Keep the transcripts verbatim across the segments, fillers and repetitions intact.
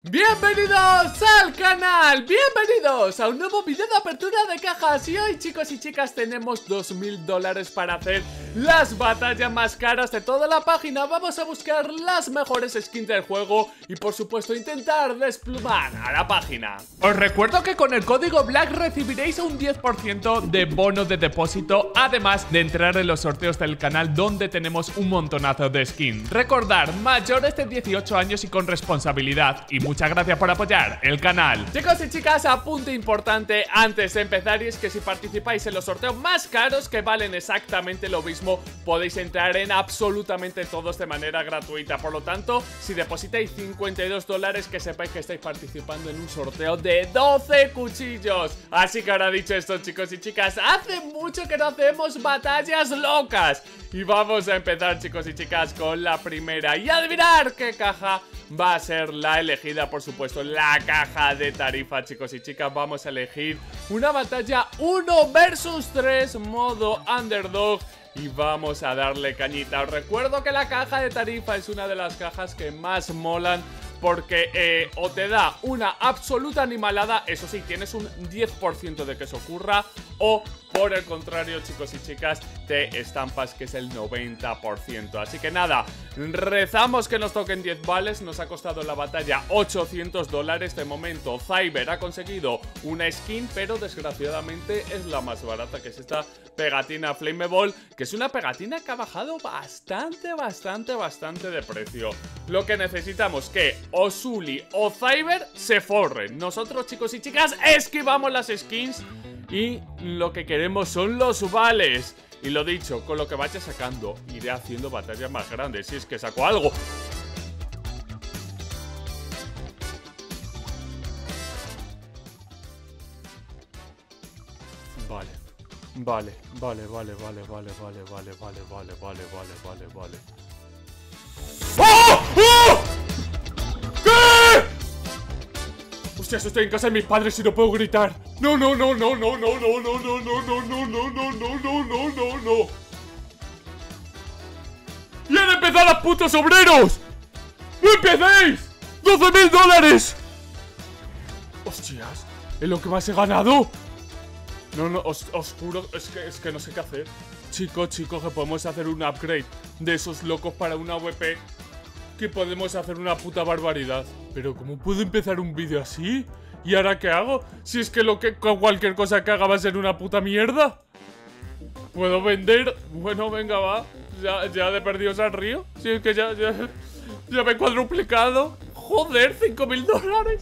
Bienvenidos al canal, bienvenidos a un nuevo video de apertura de cajas. Y hoy, chicos y chicas, tenemos dos mil dólares para hacer las batallas más caras de toda la página. Vamos a buscar las mejores skins del juego y, por supuesto, intentar desplumar a la página. Os recuerdo que con el código Black recibiréis un diez por ciento de bono de depósito, además de entrar en los sorteos del canal, donde tenemos un montonazo de skins. Recordar, mayores de dieciocho años y con responsabilidad. Y muchas gracias por apoyar el canal. Chicos y chicas, apunte importante antes de empezar, y es que si participáis en los sorteos más caros, que valen exactamente lo mismo, podéis entrar en absolutamente todos de manera gratuita. Por lo tanto, si depositáis cincuenta y dos dólares, que sepáis que estáis participando en un sorteo de doce cuchillos. Así que ahora dicho esto, chicos y chicas, hace mucho que no hacemos batallas locas. Y vamos a empezar, chicos y chicas, con la primera. Y adivinar qué caja va a ser la elegida. Por supuesto, la caja de tarifa, chicos y chicas. Vamos a elegir una batalla uno versus tres, modo underdog. Y vamos a darle cañita. Os recuerdo que la caja de tarifa es una de las cajas que más molan, porque eh, o te da una absoluta animalada, eso sí, tienes un diez por ciento de que eso ocurra, o por el contrario, chicos y chicas, te estampas que es el noventa por ciento. Así que nada, rezamos que nos toquen diez vales. Nos ha costado la batalla ochocientos dólares. De momento Cyber ha conseguido una skin, pero desgraciadamente es la más barata, que es esta pegatina Flammable, que es una pegatina que ha bajado bastante, bastante, bastante de precio. Lo que necesitamos que o Sully o Cyber se forren. Nosotros, chicos y chicas, esquivamos las skins y lo que queremos son los vales. Y lo dicho, con lo que vaya sacando, iré haciendo batallas más grandes, si es que saco algo. Vale, vale, vale, vale, vale, vale, vale, vale, vale, vale, vale, vale, vale, vale. ¡Oh! ¡Oh! ¿Qué? Hostias, estoy en casa de mis padres y no puedo gritar. No, no, no, no, no, no, no, no, no, no, no, no, no, no, no, no, no, no, no. ¡Y han empezado los putos obreros! ¡No empecéis! ¡doce mil dólares! ¡Hostias! ¿Es lo que más he ganado? No, no, os, os juro, es que, es que no sé qué hacer. Chicos, chicos, que podemos hacer un upgrade de esos locos para una A W P, que podemos hacer una puta barbaridad. Pero ¿cómo puedo empezar un vídeo así? ¿Y ahora qué hago? Si es que lo que cualquier cosa que haga va a ser una puta mierda. ¿Puedo vender? Bueno, venga, va. Ya, ya de perdidos al río. Si es que ya, ya, ya me he cuadruplicado. Joder, cinco mil dólares.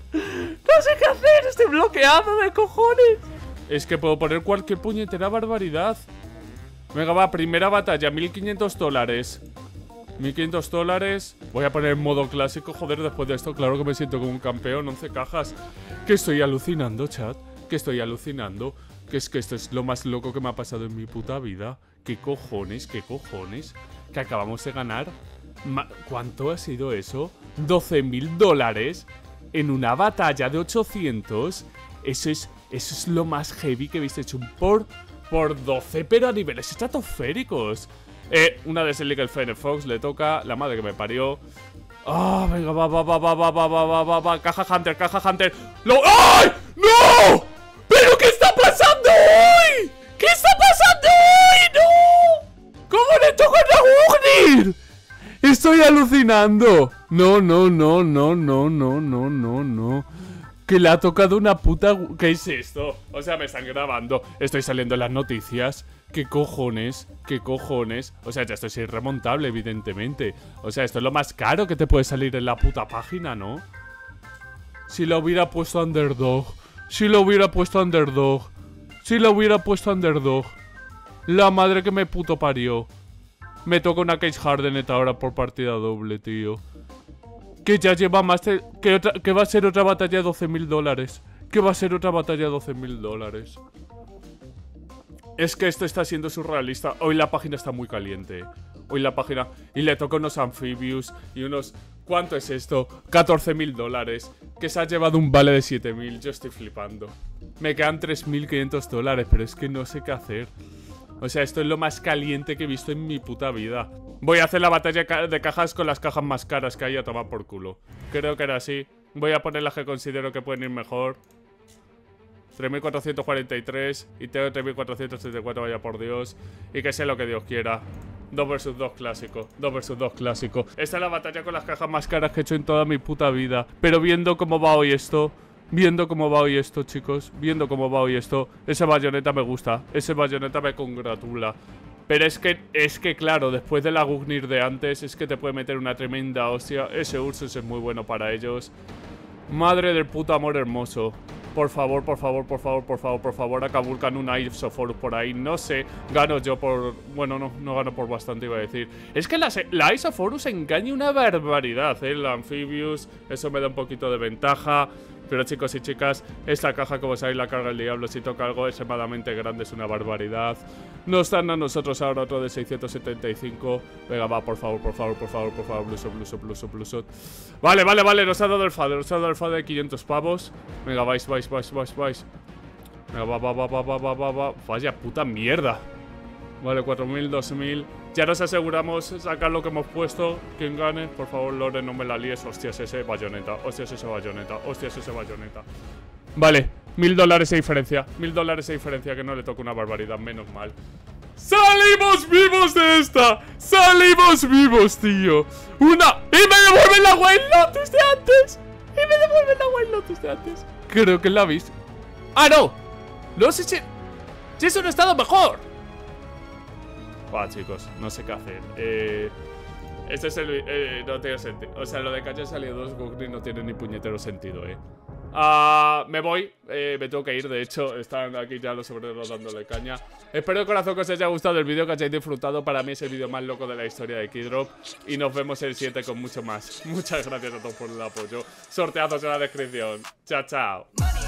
No sé qué hacer, estoy bloqueado de cojones. Es que puedo poner cualquier puñetera barbaridad. Venga, va, primera batalla, mil quinientos dólares. mil quinientos dólares. Voy a poner modo clásico. Joder, después de esto, claro que me siento como un campeón. once cajas. Que estoy alucinando, chat. Que estoy alucinando. Que es que esto es lo más loco que me ha pasado en mi puta vida. ¿Qué cojones? ¿Qué cojones? Que acabamos de ganar. Ma ¿Cuánto ha sido eso? doce mil dólares en una batalla de ochocientos. Eso es, eso es lo más heavy que habéis hecho. Por, por doce, pero a niveles estratosféricos. Eh, una de Legal Firefox le toca. La madre que me parió. Ah, oh, venga, va, va, va, va, va, va, va, va, va, va. Caja Hunter, caja Hunter. ¡Lo! ¡Ay! ¡No! ¿Pero qué está pasando hoy? ¿Qué está pasando hoy? ¡No! ¿Cómo le toca a Ugnir? Estoy alucinando. No, no, no, no, no, no, no, no, no. Que le ha tocado una puta... ¿Qué es esto? O sea, me están grabando. Estoy saliendo en las noticias. ¿Qué cojones? ¿Qué cojones? O sea, ya esto es irremontable, evidentemente. O sea, esto es lo más caro que te puede salir en la puta página, ¿no? Si lo hubiera puesto Underdog. Si lo hubiera puesto Underdog. Si lo hubiera puesto Underdog. La madre que me puto parió. Me toca una Cage Hardened ahora por partida doble, tío. Que ya lleva más de... Que, otra, que va a ser otra batalla de doce mil dólares. Que va a ser otra batalla de doce mil dólares. Es que esto está siendo surrealista. Hoy la página está muy caliente. Hoy la página... Y le toca unos Amphibious y unos... ¿Cuánto es esto? catorce mil dólares. Que se ha llevado un vale de siete mil. Yo estoy flipando. Me quedan tres mil quinientos dólares, pero es que no sé qué hacer. O sea, esto es lo más caliente que he visto en mi puta vida. Voy a hacer la batalla de cajas con las cajas más caras que hay a tomar por culo. Creo que era así. Voy a poner las que considero que pueden ir mejor. tres mil cuatrocientos cuarenta y tres y tengo tres mil cuatrocientos treinta y cuatro, vaya por Dios. Y que sea lo que Dios quiera. dos versus dos clásico, dos versus dos clásico. Esta es la batalla con las cajas más caras que he hecho en toda mi puta vida. Pero viendo cómo va hoy esto, viendo cómo va hoy esto, chicos, viendo cómo va hoy esto, ese Bayonetta me gusta, ese Bayonetta me congratula. Pero es que, es que claro, después de la Gungnir de antes, es que te puede meter una tremenda hostia. Ese Ursus es muy bueno para ellos. Madre del puto amor hermoso. Por favor, por favor, por favor, por favor, por favor, acabulcan una Isoforus por ahí. No sé, gano yo por... Bueno, no, no gano por bastante, iba a decir. Es que la, la Isoforus engaña una barbaridad, ¿eh? La Amphibious, eso me da un poquito de ventaja. Pero chicos y chicas, esta caja, como sabéis, la carga el diablo. Si toca algo extremadamente grande, es una barbaridad. Nos dan a nosotros ahora otro de seiscientos setenta y cinco. Venga, va, por favor, por favor, por favor, por favor. Bluso, bluso, bluso, bluso. Vale, vale, vale, nos ha dado el fader. Nos ha dado el fader de quinientos pavos. Venga, vais, vais, vais, vais, vais. Venga, va, va, va, va, va, va, va, va. Vaya puta mierda. Vale, cuatro mil, dos mil. Ya nos aseguramos sacar lo que hemos puesto. Quien gane, por favor, Lore, no me la líes. Hostias, ese Bayonetta. Hostias, ese Bayonetta. Hostias, ese Bayonetta. Vale, mil dólares de diferencia. Mil dólares de diferencia, que no le toca una barbaridad, menos mal. ¡Salimos vivos de esta! ¡Salimos vivos, tío! ¡Una! ¡Y me devuelven la White Lotus de antes! ¡Y me devuelven la White Lotus de antes! Creo que la habéis... ¡Ah, no! No sé si... ¡Si es un estado mejor! Va, chicos, no sé qué hacer. Eh, este es el... Eh, no tiene sentido. O sea, lo de que haya salido dos Gungnir no tiene ni puñetero sentido, eh. Uh, me voy, eh, me tengo que ir. De hecho, están aquí ya los obreros dándole caña. Espero de corazón que os haya gustado el vídeo, que hayáis disfrutado. Para mí es el vídeo más loco de la historia de Keydrop. Y nos vemos el siguiente con mucho más. Muchas gracias a todos por el apoyo. Sorteazos en la descripción. Chao, chao.